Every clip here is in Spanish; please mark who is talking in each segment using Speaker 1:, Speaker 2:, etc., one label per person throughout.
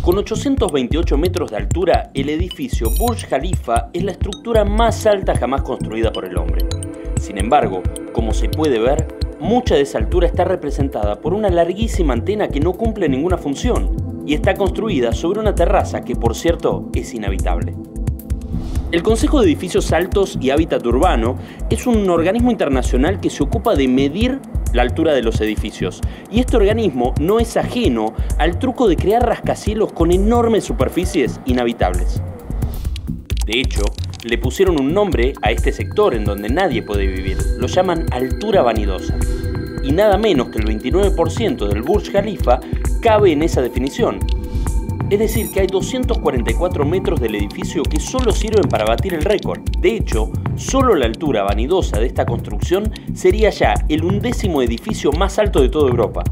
Speaker 1: Con 828 metros de altura, el edificio Burj Khalifa es la estructura más alta jamás construida por el hombre. Sin embargo, como se puede ver, mucha de esa altura está representada por una larguísima antena que no cumple ninguna función y está construida sobre una terraza que, por cierto, es inhabitable. El Consejo de Edificios Altos y Hábitat Urbano es un organismo internacional que se ocupa de medir la altura de los edificios, y este organismo no es ajeno al truco de crear rascacielos con enormes superficies inhabitables. De hecho, le pusieron un nombre a este sector en donde nadie puede vivir, lo llaman altura vanidosa. Y nada menos que el 29% del Burj Khalifa cabe en esa definición. Es decir, que hay 244 metros del edificio que solo sirven para batir el récord. De hecho, solo la altura vanidosa de esta construcción sería ya el 11º edificio más alto de toda Europa.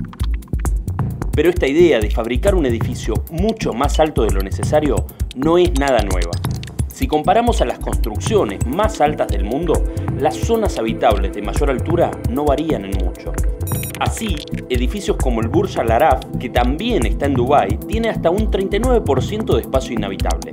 Speaker 1: Pero esta idea de fabricar un edificio mucho más alto de lo necesario no es nada nueva. Si comparamos a las construcciones más altas del mundo, las zonas habitables de mayor altura no varían en mucho. Así, edificios como el Burj Al Arab, que también está en Dubái, tiene hasta un 39% de espacio inhabitable.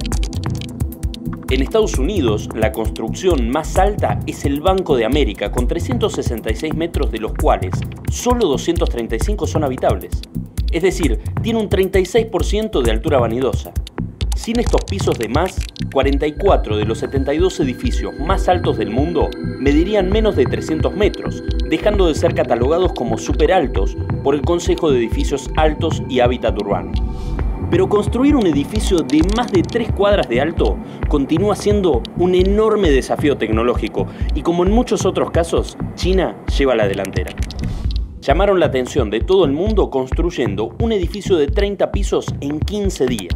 Speaker 1: En Estados Unidos, la construcción más alta es el Banco de América, con 366 metros, de los cuales solo 235 son habitables. Es decir, tiene un 36% de altura vanidosa. Sin estos pisos de más, 44 de los 72 edificios más altos del mundo medirían menos de 300 metros, dejando de ser catalogados como superaltos por el Consejo de Edificios Altos y Hábitat Urbano. Pero construir un edificio de más de 3 cuadras de alto continúa siendo un enorme desafío tecnológico y, como en muchos otros casos, China lleva la delantera. Llamaron la atención de todo el mundo construyendo un edificio de 30 pisos en 15 días.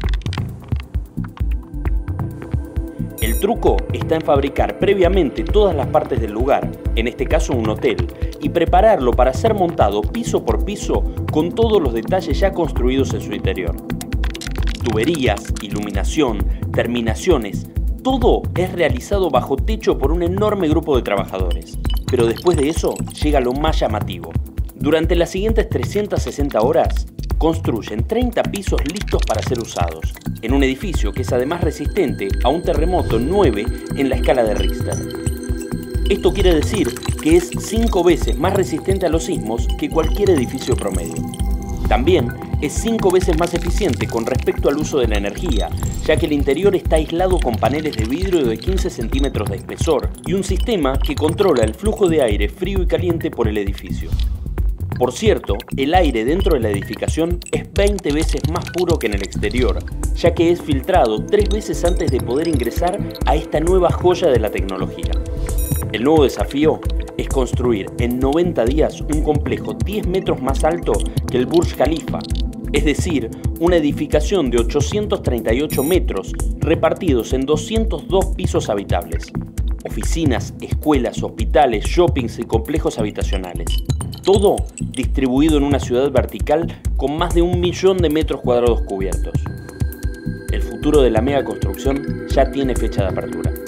Speaker 1: El truco está en fabricar previamente todas las partes del lugar, en este caso un hotel, y prepararlo para ser montado piso por piso con todos los detalles ya construidos en su interior. Tuberías, iluminación, terminaciones, todo es realizado bajo techo por un enorme grupo de trabajadores. Pero después de eso llega lo más llamativo. Durante las siguientes 360 horas, construyen 30 pisos listos para ser usados, en un edificio que es además resistente a un terremoto 9 en la escala de Richter. Esto quiere decir que es 5 veces más resistente a los sismos que cualquier edificio promedio. También es 5 veces más eficiente con respecto al uso de la energía, ya que el interior está aislado con paneles de vidrio de 15 centímetros de espesor y un sistema que controla el flujo de aire frío y caliente por el edificio. Por cierto, el aire dentro de la edificación es 20 veces más puro que en el exterior, ya que es filtrado 3 veces antes de poder ingresar a esta nueva joya de la tecnología. El nuevo desafío es construir en 90 días un complejo 10 metros más alto que el Burj Khalifa, es decir, una edificación de 838 metros repartidos en 202 pisos habitables. Oficinas, escuelas, hospitales, shoppings y complejos habitacionales. Todo distribuido en una ciudad vertical con más de 1 millón de metros cuadrados cubiertos. El futuro de la megaconstrucción ya tiene fecha de apertura.